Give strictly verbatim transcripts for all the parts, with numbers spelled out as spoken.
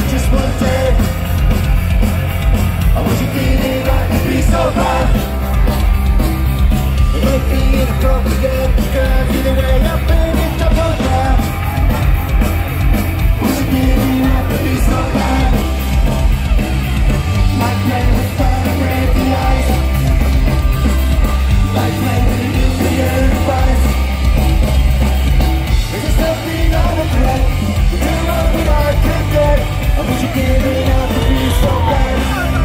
just one day. I wish it didn't have to be so bad. It might be inappropriate, because either way I'm paying double down. Wish it didn't have to be so bad. Like playing with fire, break the ice. Like playing with a nuclear device. There's just something I regret. We're doing what I can get. I wish it didn't have to be so bad.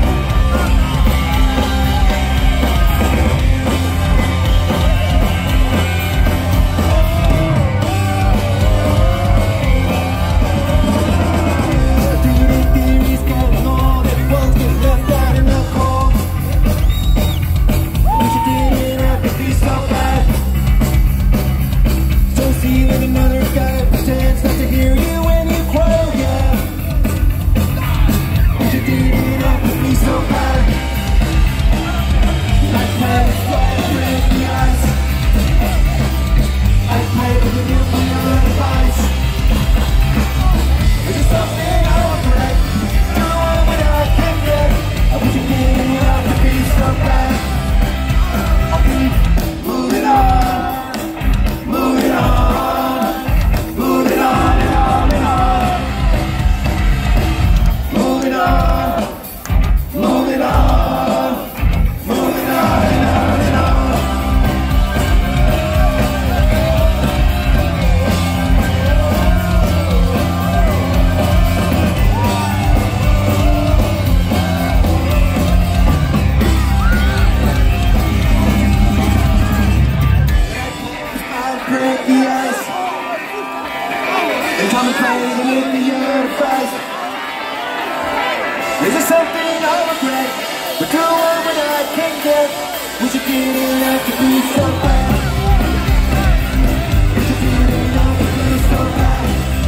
There's just something I regret, but doing what I can get. Wish it didn't have to be so bad. Wish it didn't have to be so bad.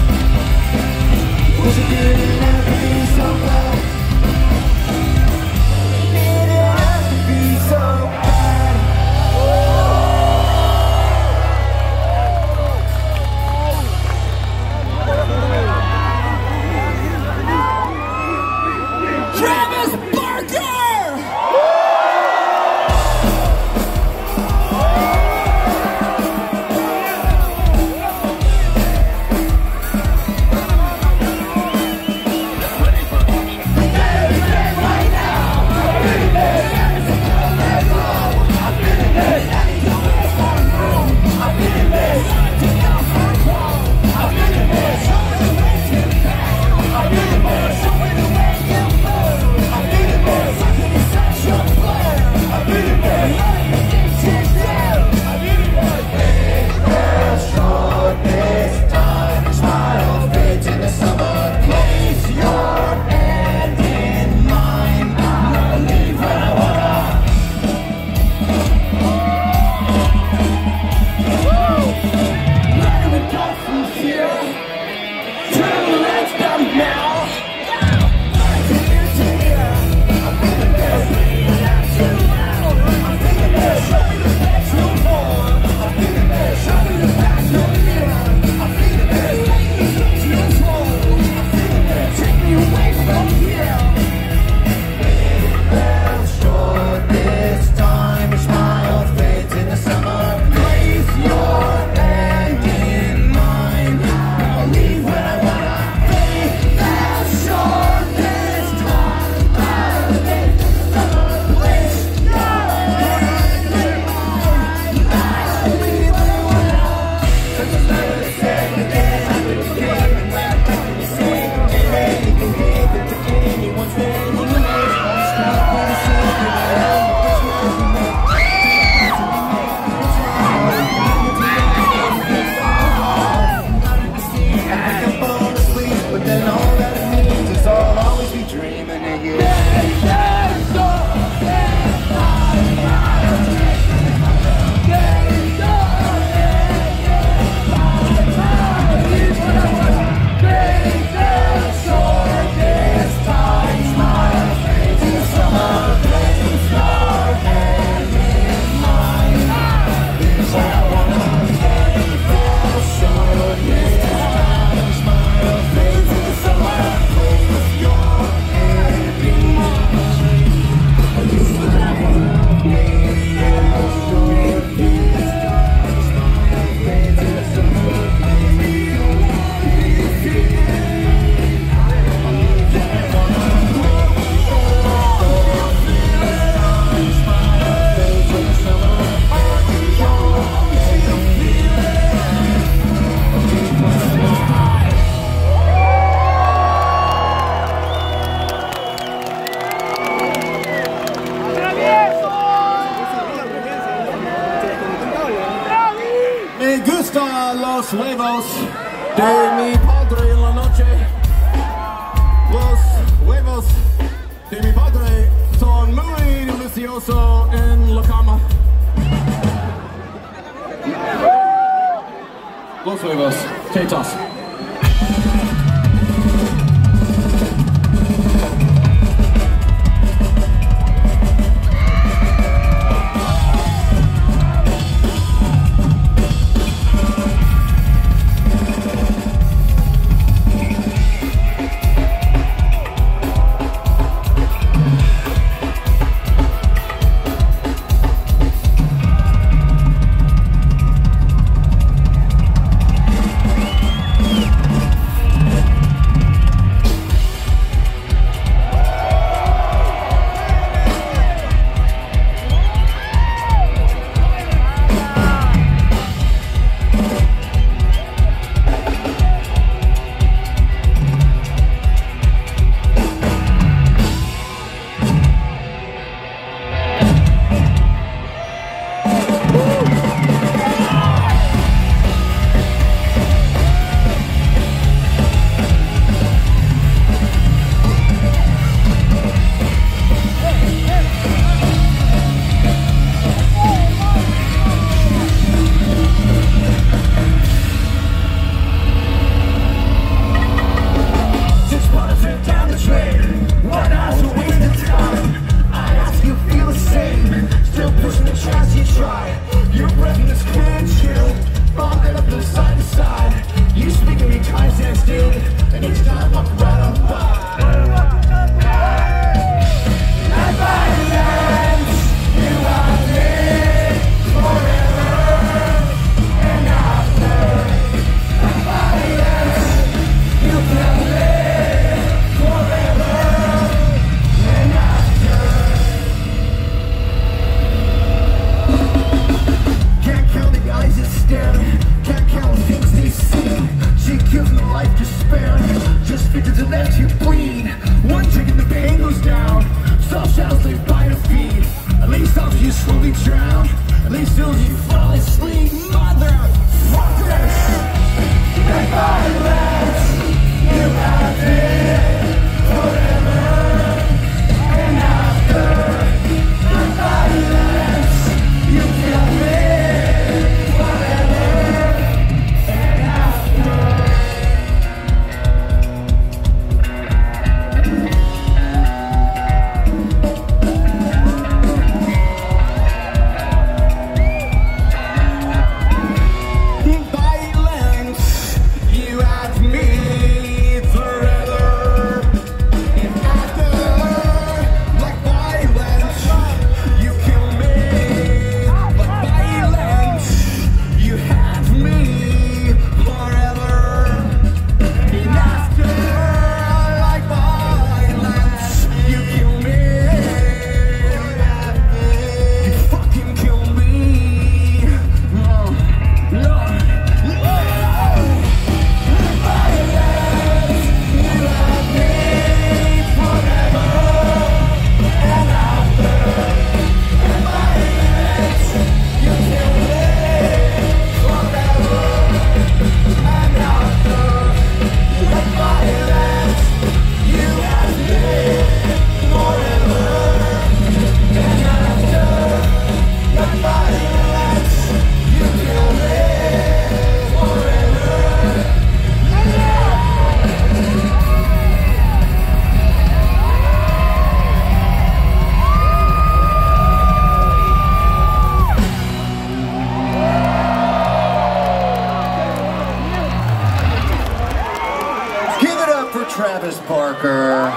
Wish it didn't have to be so bad. It didn't have to be so bad. Travis Barker! Los huevos de mi padre en la noche. Los huevos de mi padre son muy deliciosos en la cama. Los huevos, tetas. Travis Barker.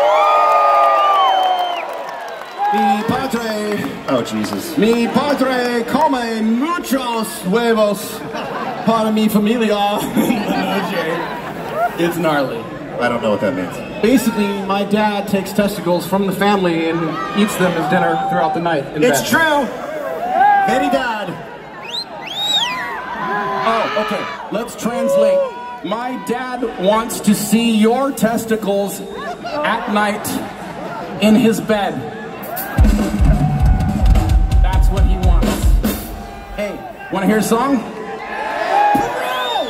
Mi padre. Oh, Jesus. Mi padre come muchos huevos para mi familia. It's gnarly. I don't know what that means. Basically, my dad takes testicles from the family and eats them as dinner throughout the night. In it's bed. true. Very dad. Oh, okay. Let's translate. My dad wants to see your testicles at night in his bed. That's what he wants. Hey, want to hear a song? Bro!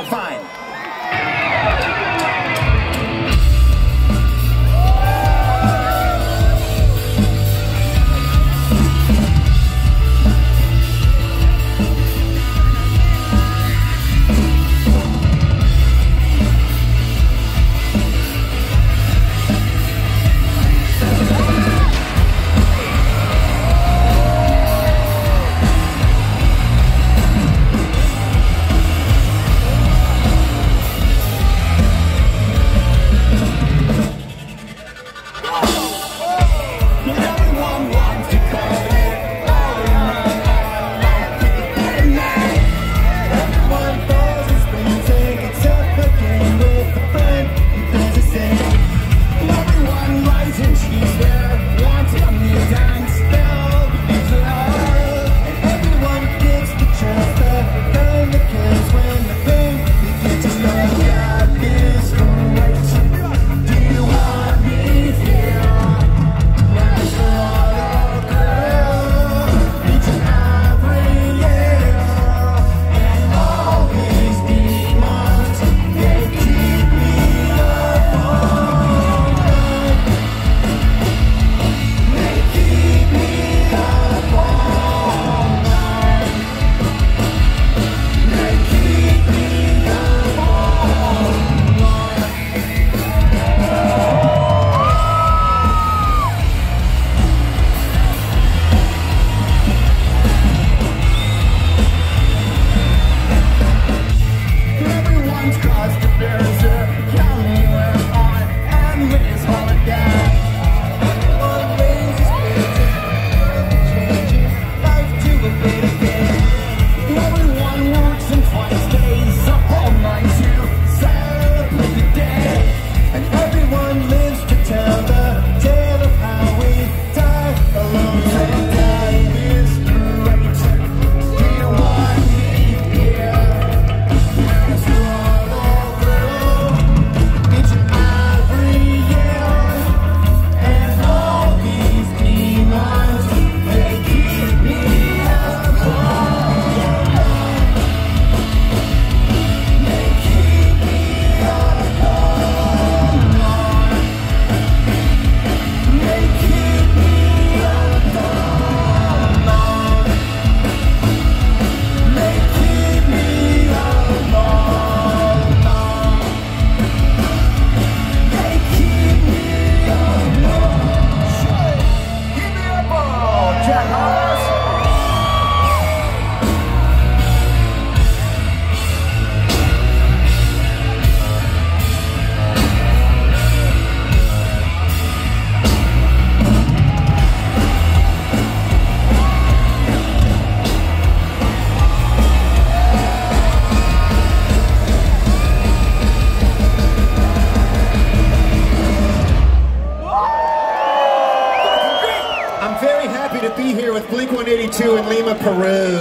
Blink one eighty-two in Lima, Peru.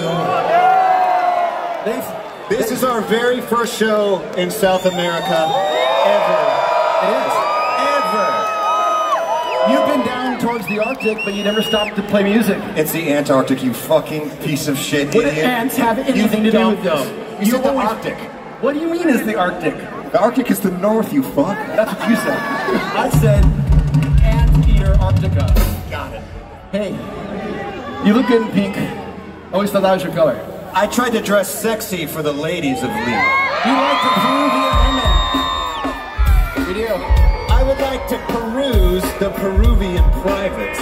This is our very first show in South America ever. It is. Ever. You've been down towards the Arctic, but you never stopped to play music. It's the Antarctic, you fucking piece of shit What do idiot. ants have anything to do with this? You said the Arctic. What do you mean is the Arctic? The Arctic is the north, you fuck. That's what you said. I said Anteater Arctica. Got it. Hey, you look good in pink. I always thought that was your color. I tried to dress sexy for the ladies of Lima. You like the Peruvian women. We do. I would like to peruse the Peruvian privates.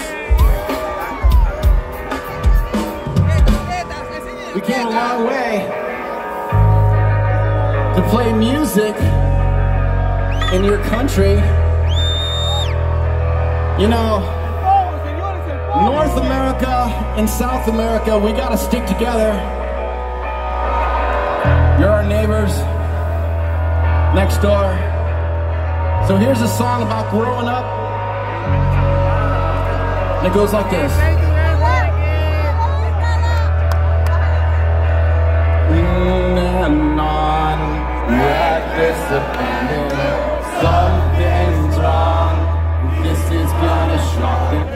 We came a long way to play music in your country. You know, North America and South America, we gotta stick together. You're our neighbors next door. So here's a song about growing up. And it goes like this. And on, we're disappointed. Something's wrong. This is gonna shock them.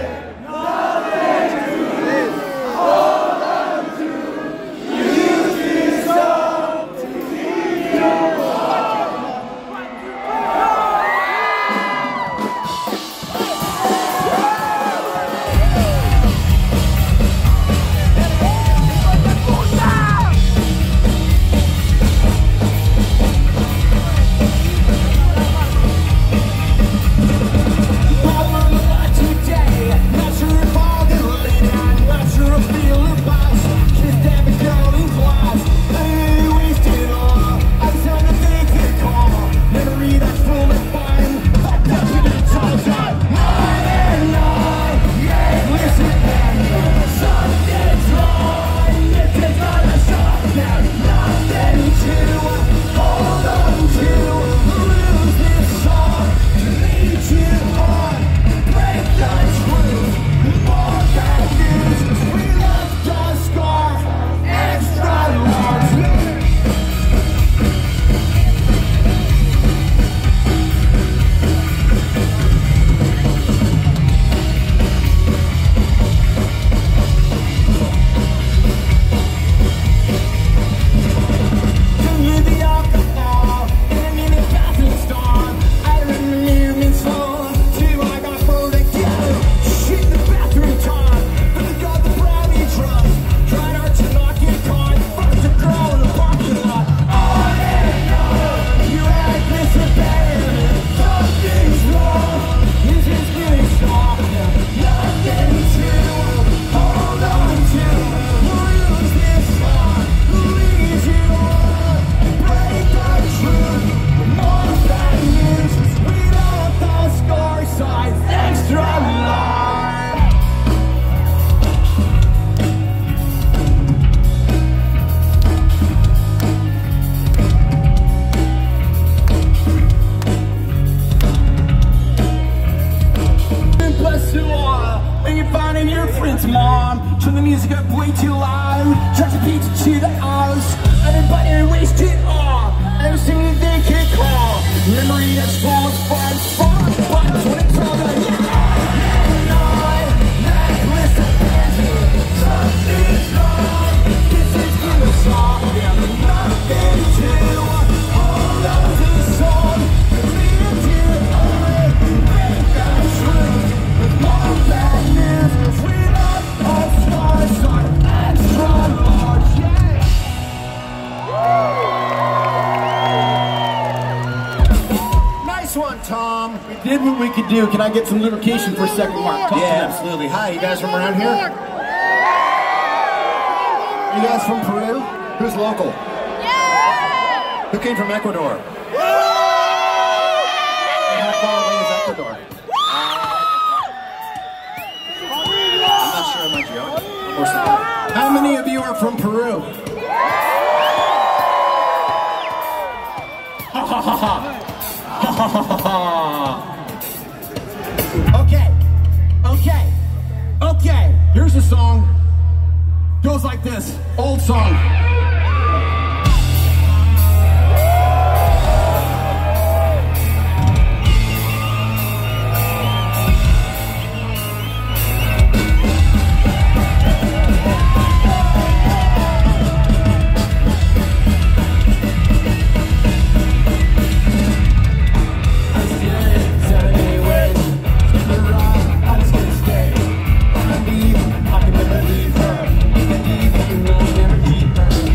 Mom, turn the music up way too loud. Charge the pizza to the house. Everybody waste it all. Everything that they can call. Memory that's full of fun, fun. But when it's all done, yeah. And I, necklace of candy. Something's wrong. This is gonna solve them. Nothing to hold on to the song. Read it to the eye. Break the truth. With more bad news. We love all stars are extra large, yeah. Nice one, Tom. We did what we could do. Can I get some lubrication for a second, Mark? Talk Yeah, to them. absolutely. Hi, you guys from around here? You guys from Peru? Who's local? Yeah! Who came from Ecuador? How far away is Ecuador? I'm not sure of my geography. Of course not. How many of you are from Peru? Ha ha ha ha! Ha ha ha ha! Okay, okay, okay. Here's a song Goes like this, old song. I can never leave her. You can leave, you know, never keep her.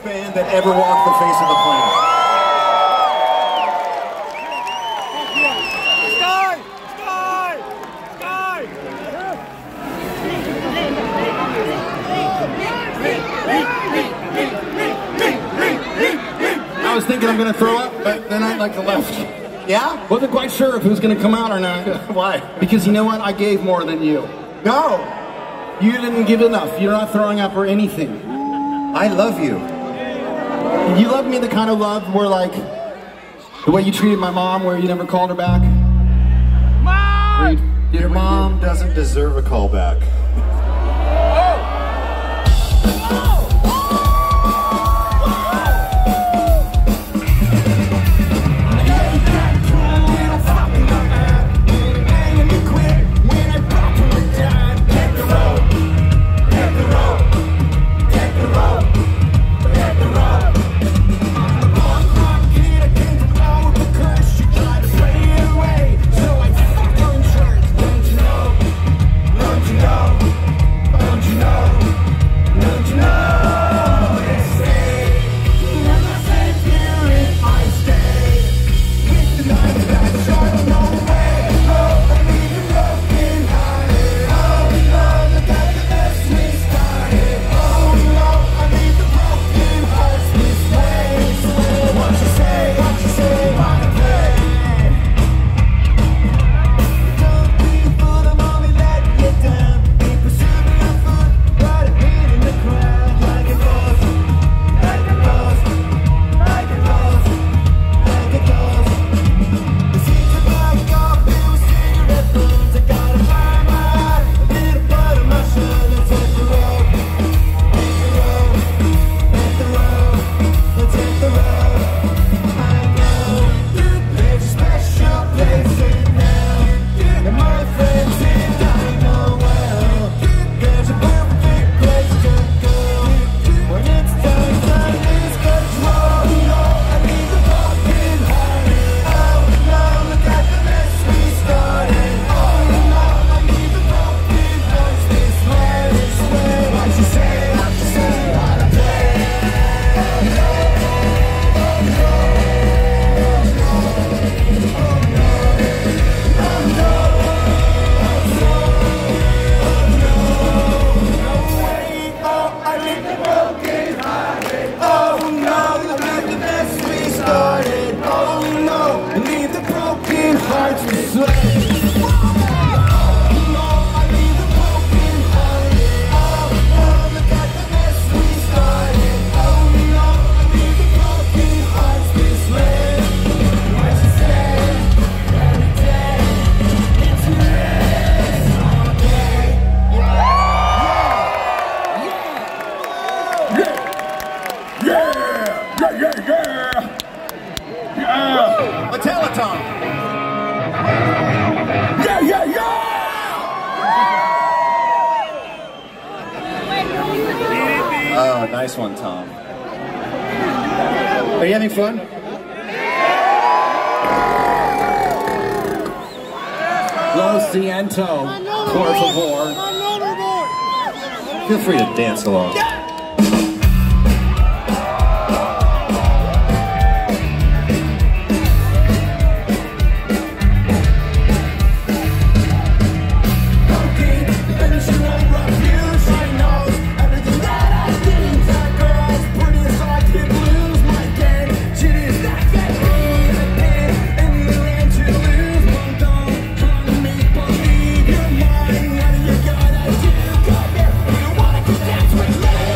band that ever walked the face of the planet. Sky! Sky! Sky! I was thinking I'm gonna throw up, but then I like the left. Yeah? Wasn't quite sure if it was gonna come out or not. Why? Because you know what? I gave more than you. No! You didn't give enough. You're not throwing up or anything. I love you. You love me the kind of love where, like, the way you treated my mom, where you never called her back. Mom! You, your mom doesn't deserve a call back. Oh, nice one, Tom. Are you having fun? Lo siento, por favor. Feel free to dance along. What do you gotta do? Come here, you wanna get down to it.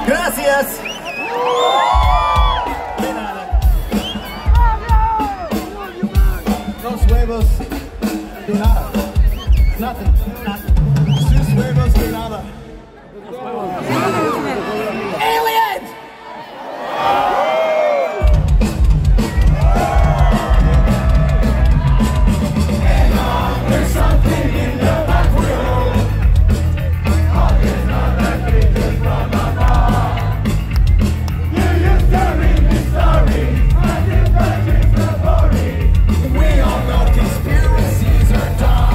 Gracias. Dos huevos de nada. Nothing. Nothing. Sus huevos de nada. Aliens! There's something in the back room. It's not that creature from above. You used to read me stories. I think that it's the story. We all know conspiracies are dumb.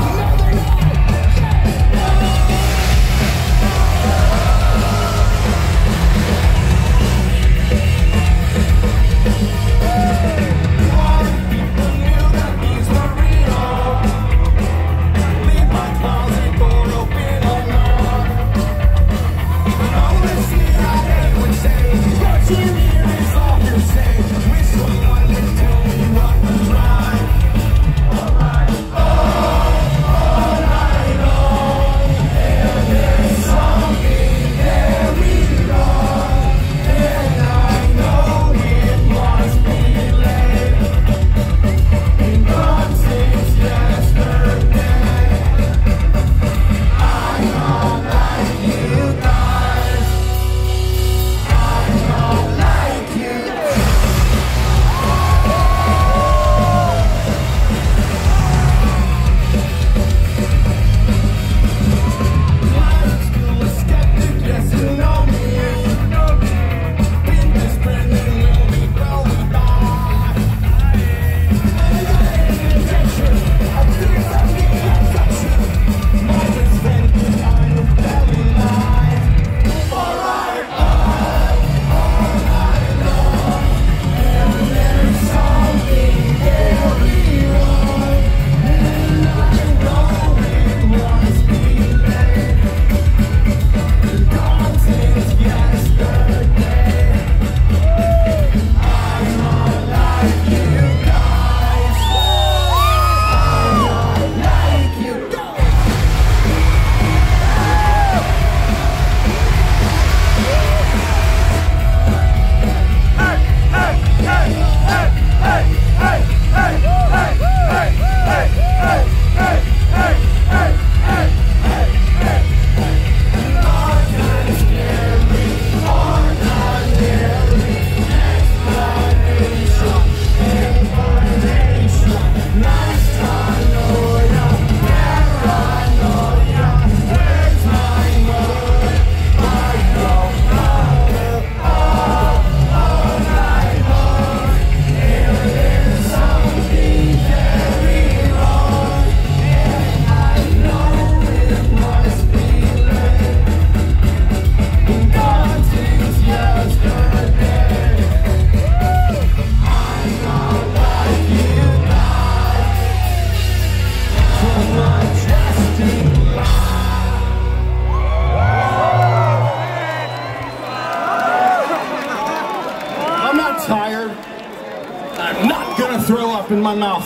In my mouth.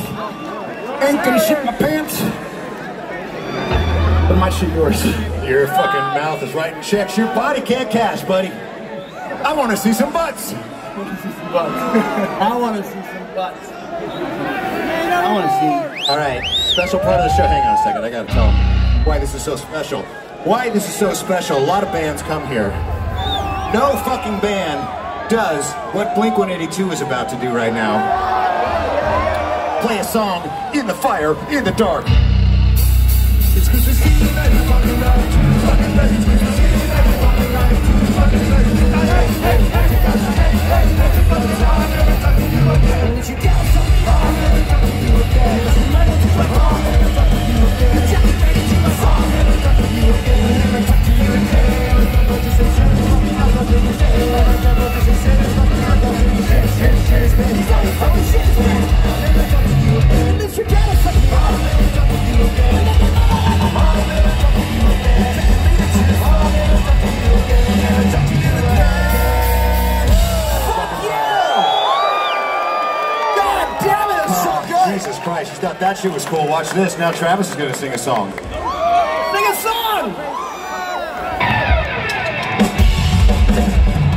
Ain't gonna shit my pants. But my shit yours. Your fucking mouth is writing checks your body can't cash, buddy. I want to see some butts. I want to see some butts. I want to see some butts. I want to see. All right, special part of the show. Hang on a second. I gotta tell them why this is so special. Why this is so special. A lot of bands come here. No fucking band does what Blink one eighty-two is about to do right now. Play a song in the fire, in the dark. It's Christmas Eve and you're fucking right. Fucking right. It's Christmas Eve and you're fucking right. Fucking right. Hey, hey, hey, hey, hey, hey, fucking time. Never fucking you again. And if you down something wrong, never fucking you again. If you might have to my wrong, never fucking you again. If you're ready to my song, never fucking you again. Never talk to you again. Never just say something fucking out of the day. Never just say something fucking out of the day. Shit, shit, shit, man. He's always fucking shit, man. Never fucking you again. And if you gotta fucking wrong, never fucking you again. Never fucking you again. Never fucking you again. Never talk to you again. Fuck you! God damn it, it's so good! Jesus Christ, he thought that shit was cool. Watch this. Now Travis is gonna sing a song. Sing a song!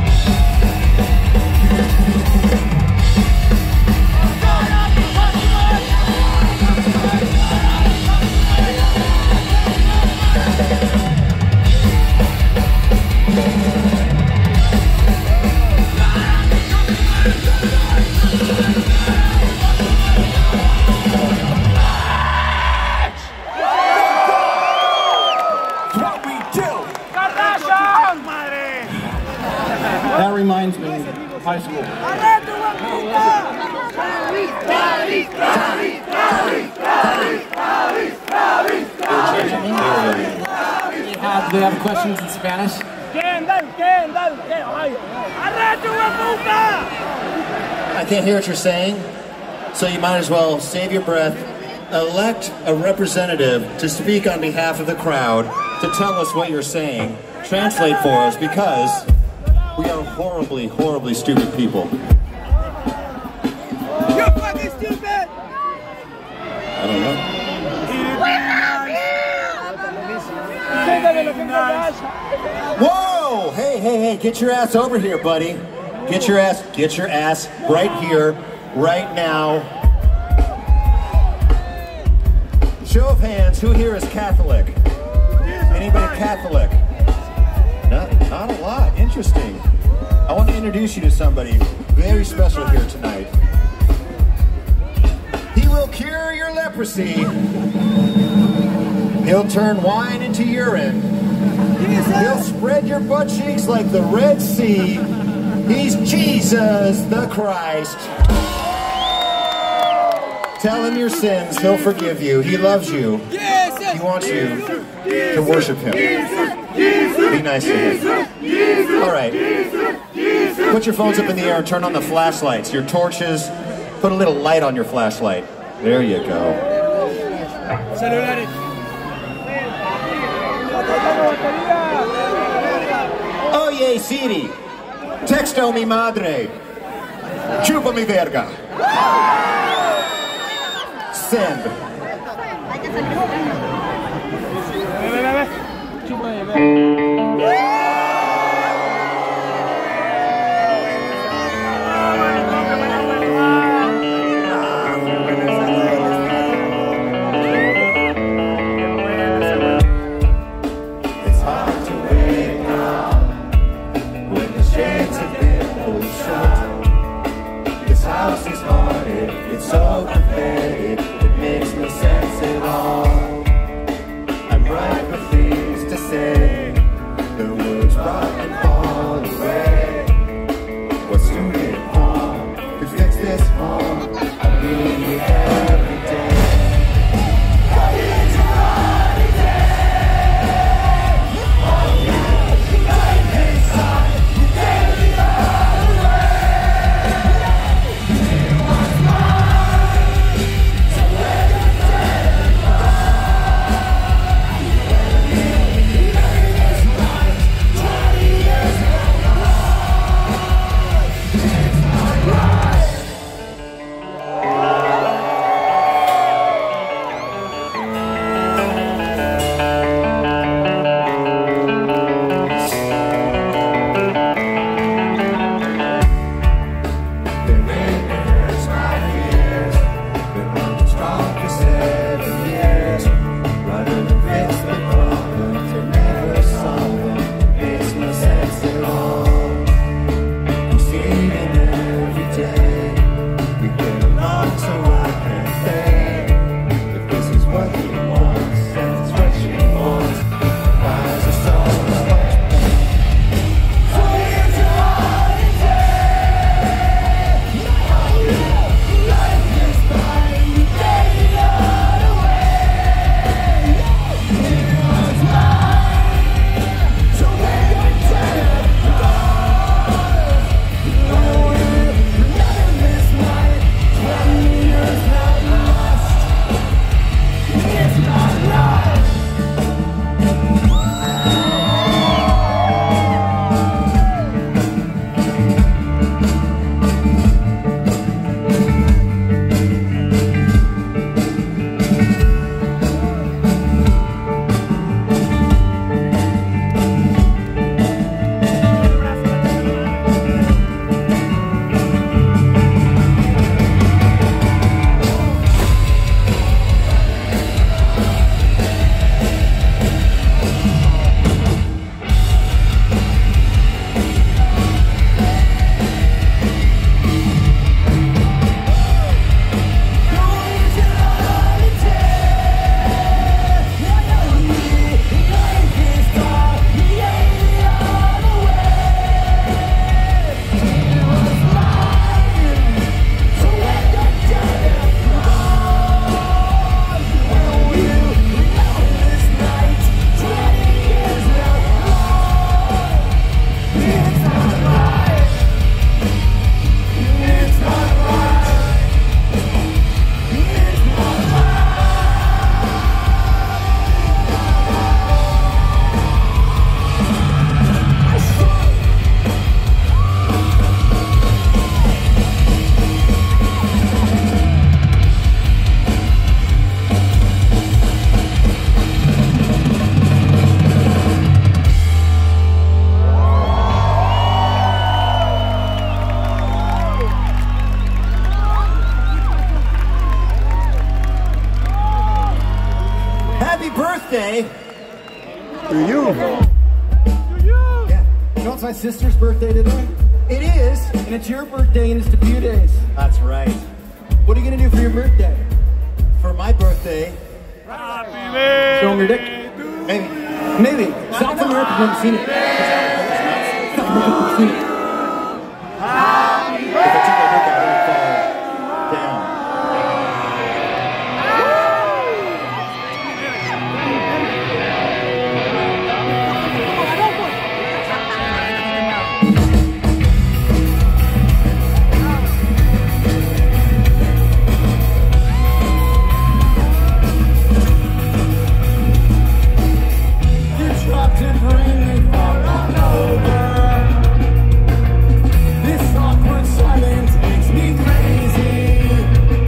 That reminds me, high school. Uh, do they have questions in Spanish? I can't hear what you're saying, so you might as well save your breath. Elect a representative to speak on behalf of the crowd to tell us what you're saying. Translate for us, because we are horribly, horribly stupid people. You're fucking stupid! I don't know. Whoa! Hey, hey, hey, get your ass over here, buddy. Get your ass, get your ass right here, right now. Show of hands, who here is Catholic? Anybody Catholic? Not, not a lot, interesting. I want to introduce you to somebody very special here tonight. He will cure your leprosy. He'll turn wine into urine. He'll spread your butt cheeks like the Red Sea. He's Jesus the Christ. Tell him your sins, he'll forgive you. He loves you. He wants you to worship him. Be nice to him. All right. Put your phones up in the air and turn on the flashlights, your torches. Put a little light on your flashlight. There you go. Oye, Siri. Texto mi madre. Chupa mi verga. Send. sister's birthday today? It is. And it's your birthday in just a few days. That's right. What are you gonna do for your birthday? For my birthday, Show him your dick? maybe. Maybe. South America hasn't seen it. South America hasn't seen it. If I took my dick out, it would fall down. This awkward silence makes me crazy.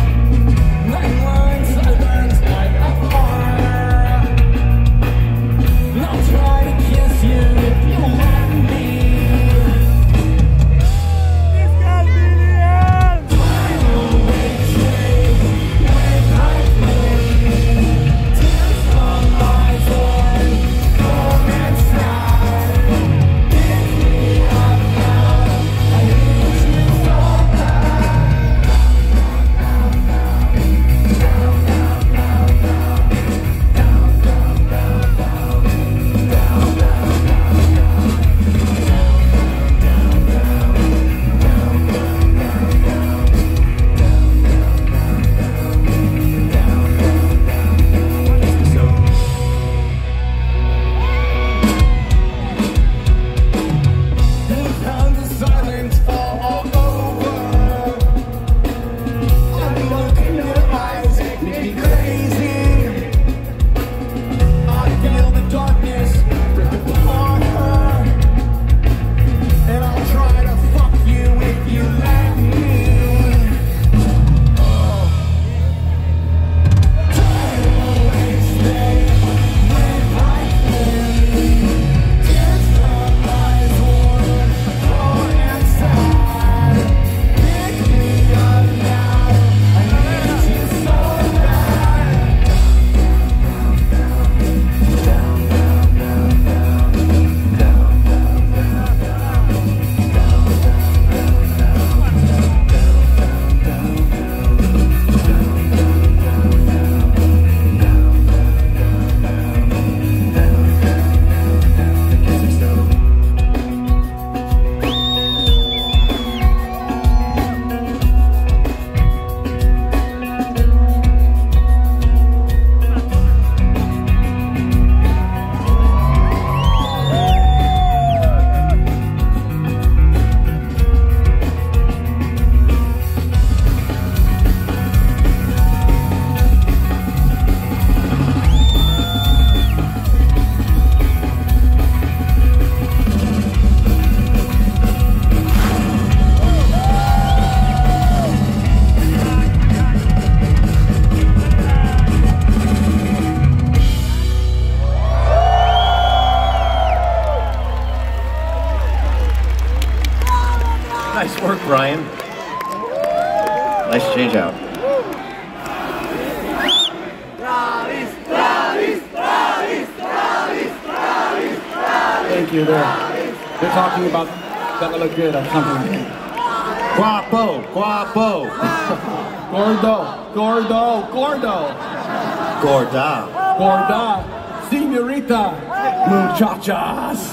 Nice work, Brian. Nice change out. Thank you. They're, they're talking about that I look good or something. Guapo, guapo. Gordo, gordo, gordo. Gorda. Gorda, señorita, muchachas.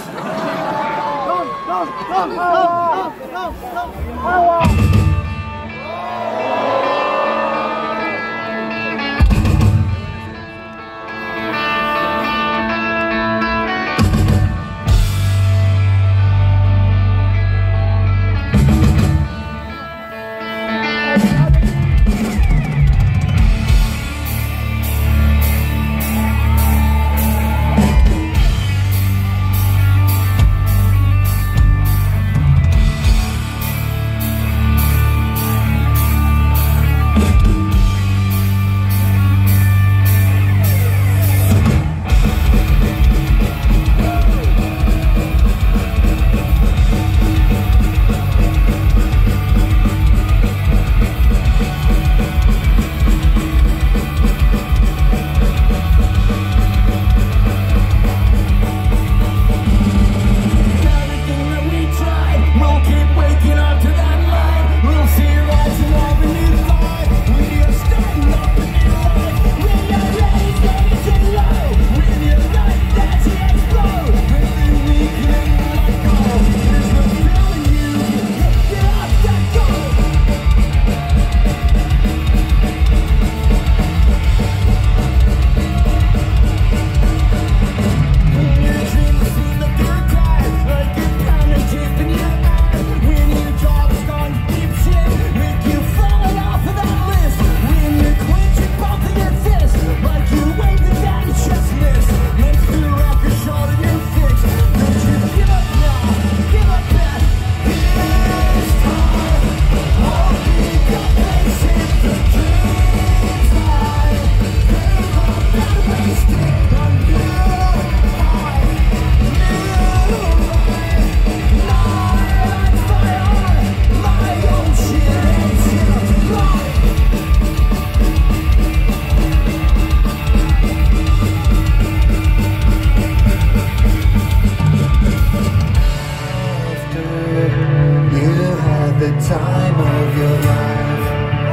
the time of your life.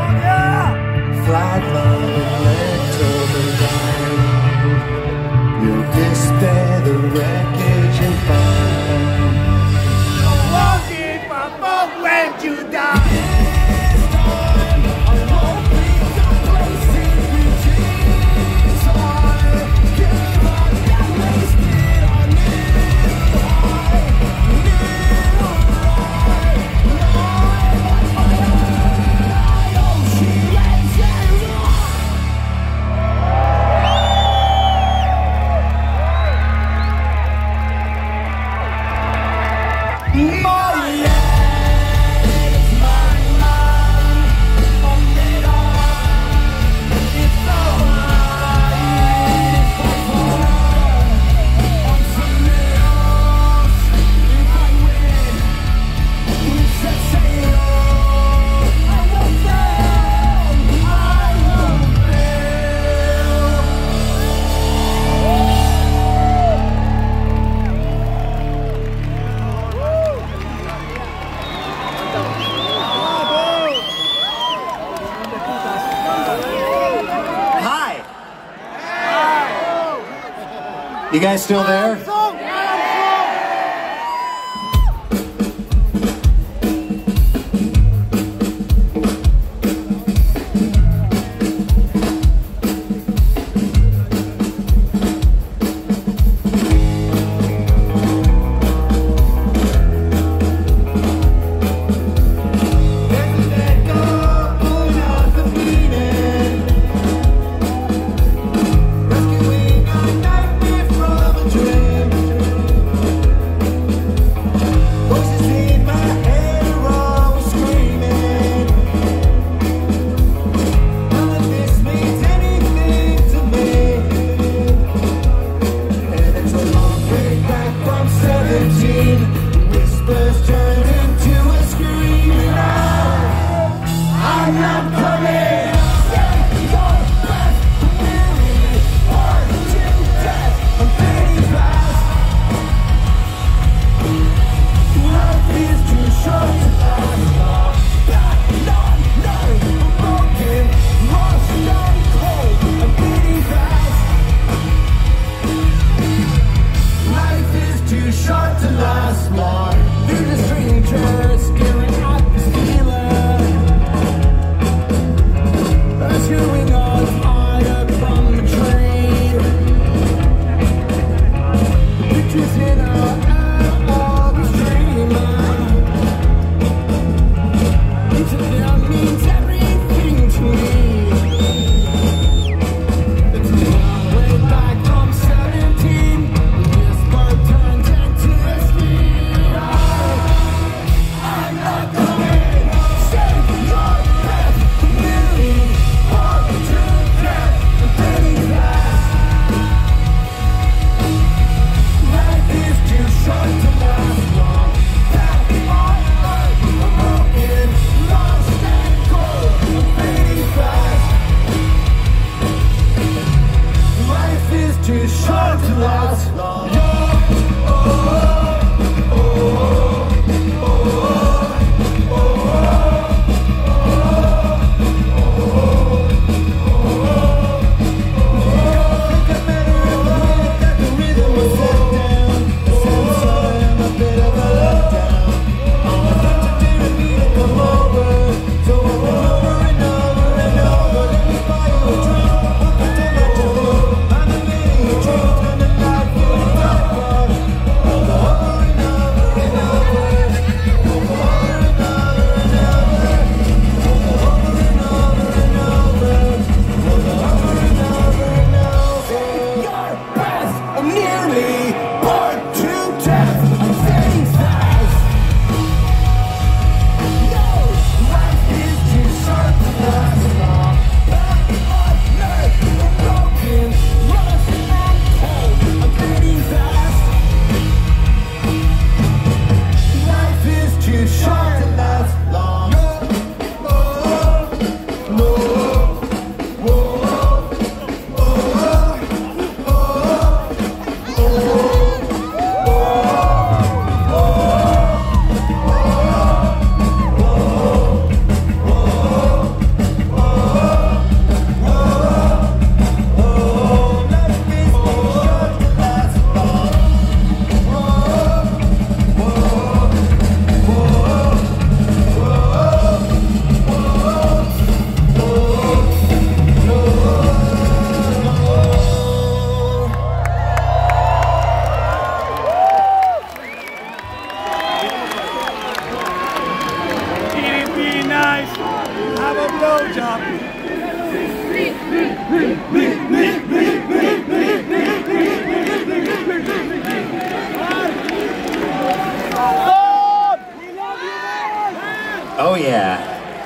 Flat love and let till the light. You'll despair the wreckage and find. Walk it, my fault when you die. You guys still there? Dream have a blowjob. Oh yeah.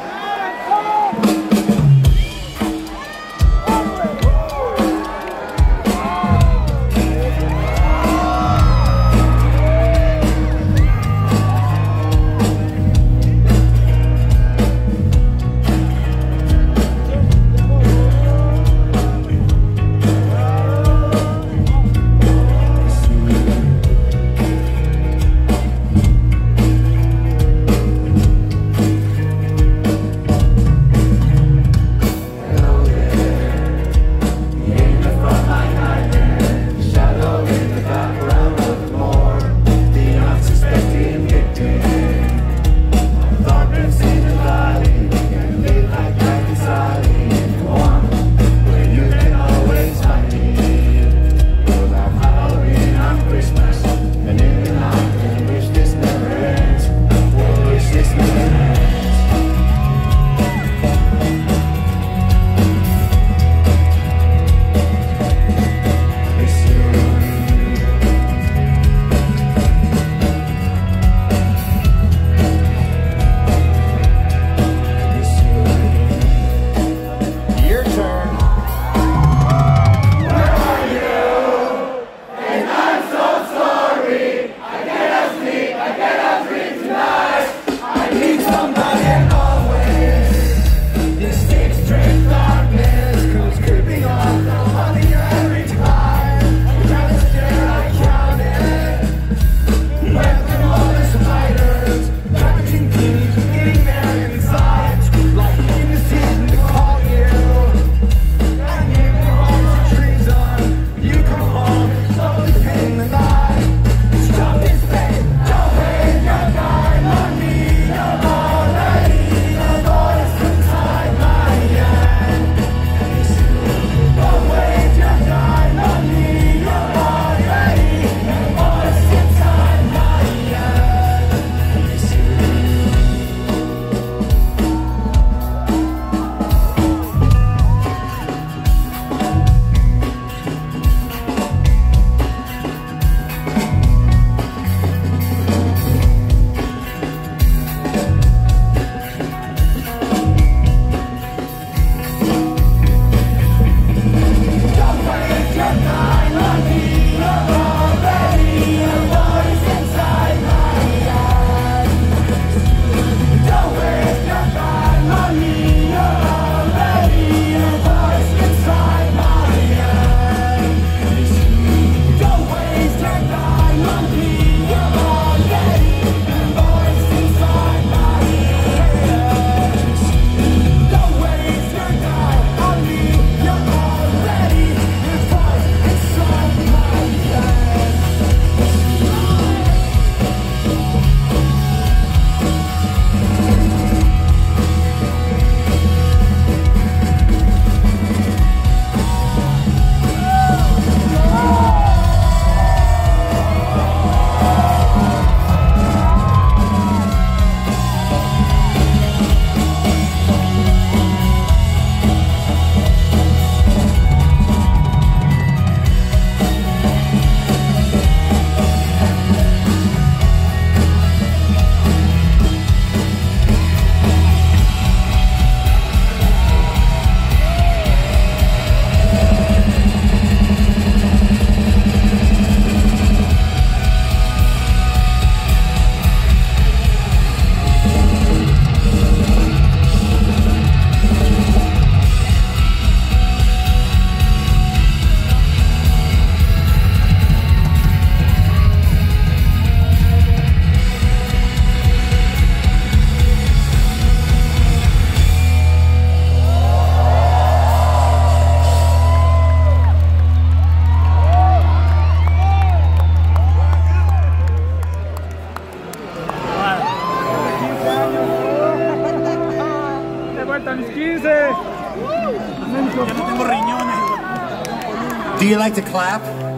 Do you like to clap?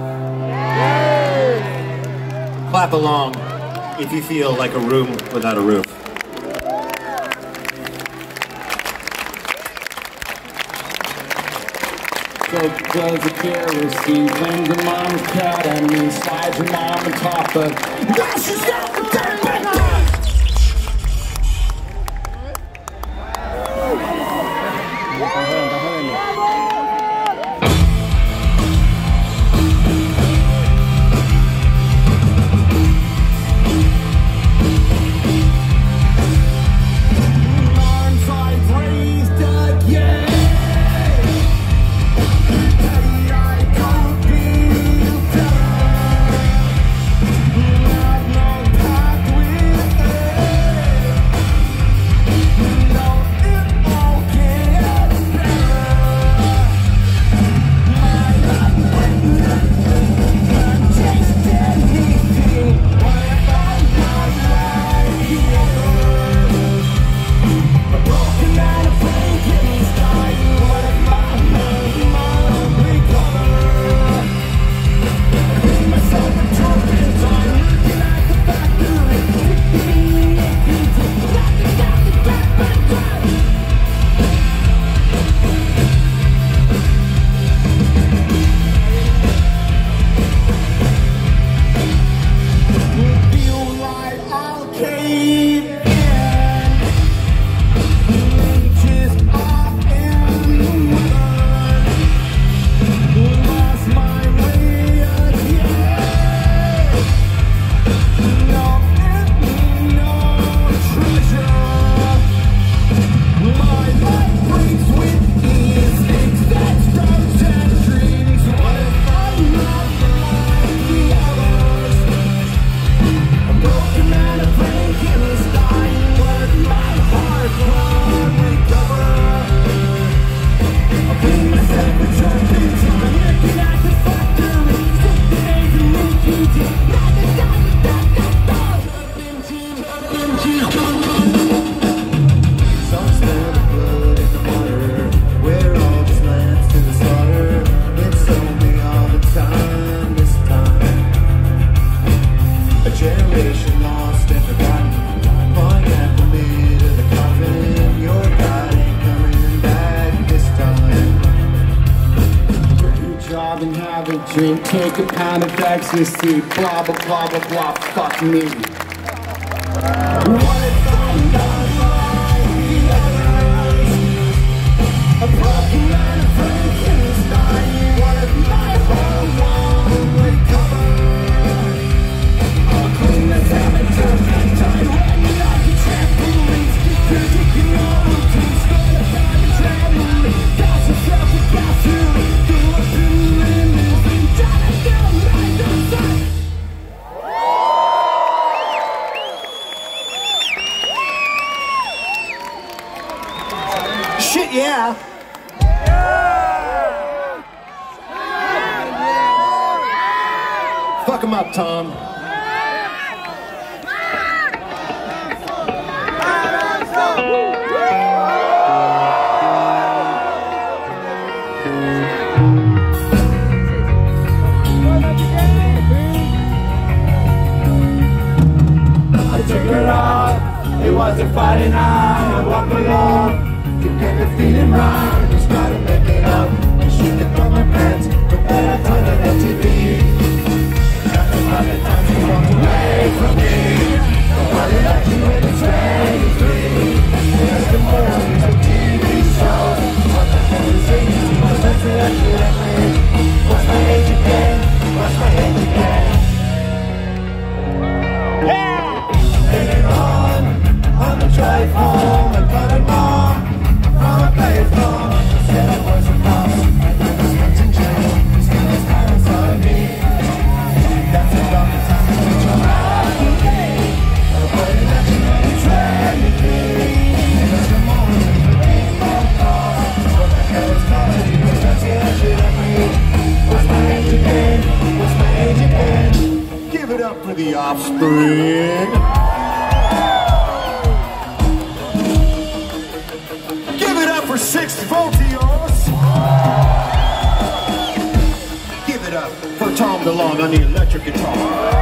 Clap along if you feel like a room without a roof. silk clothes of kerosene. Claims your mama's cat and me. Slides your mom on top of. Now she's got the damn back. Drink, take a pound of ecstasy, blah blah blah blah blah, fuck me. What if I'm not like the others? A broken man of Frankenstein. What if my whole world would cover? I'll clean this amateur time, running like a trampoline. You're taking all the things, gonna find a trampoline. Gas yourself a bathroom, go up in the limit. Shit, yeah. Fuck him up, Tom. It was a Friday night, I walk along to get the feeling right, just try to make it up. And she could throw my pants, but then I turned on the T V. After five times you walked away from me, nobody liked you when it's twenty-three. There's the movies, the T V shows, what the hell is it? What's that that you let me? What's my age again? What's my age again? Yeah! Hanging on, on the drive home, I got a mom from a payphone. She said I was a boss, and I was kept in jail. Still his parents on me. That's about the time I put your mouth on me. Nobody let you know you tried me. There's the moment when the rainbow falls. What the hell is calling you? Don't say that shit at me. What's my age again? What's my age again? Give it up for the Offspring. Six voltios. Give it up for Tom DeLonge on the electric guitar.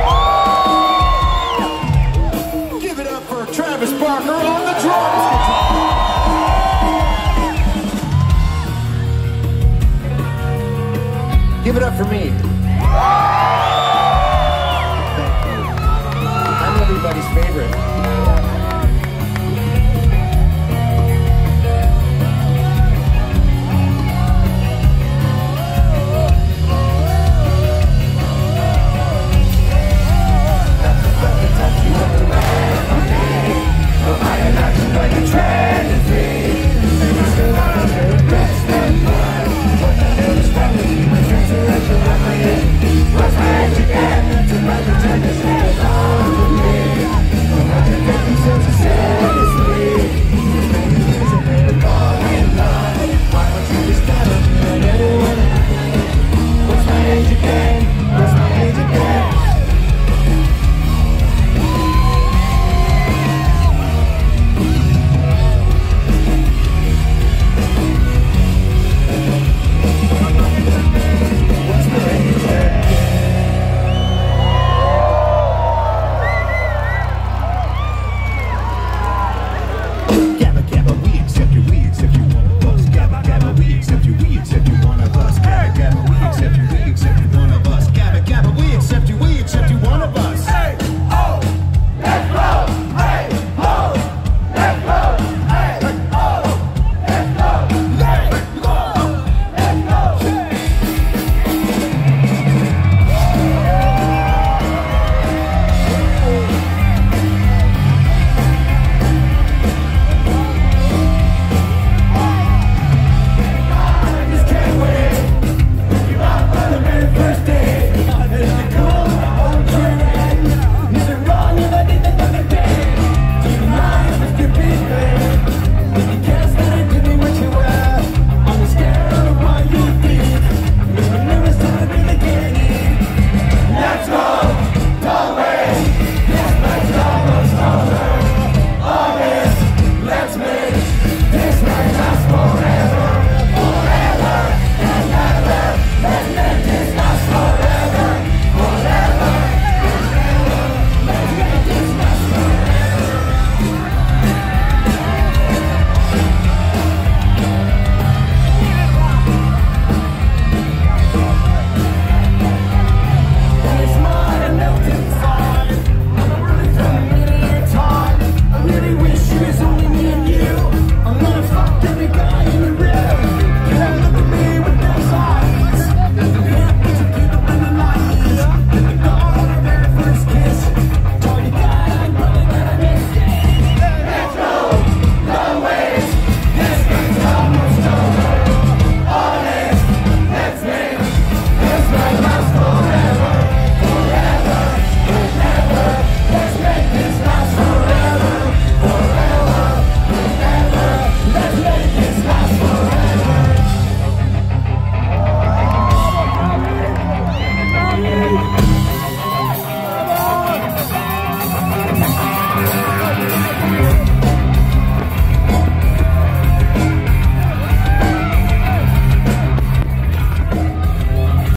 Give it up for Travis Barker on the drums guitar. Give it up for me. Thank you. I'm everybody's favorite. If you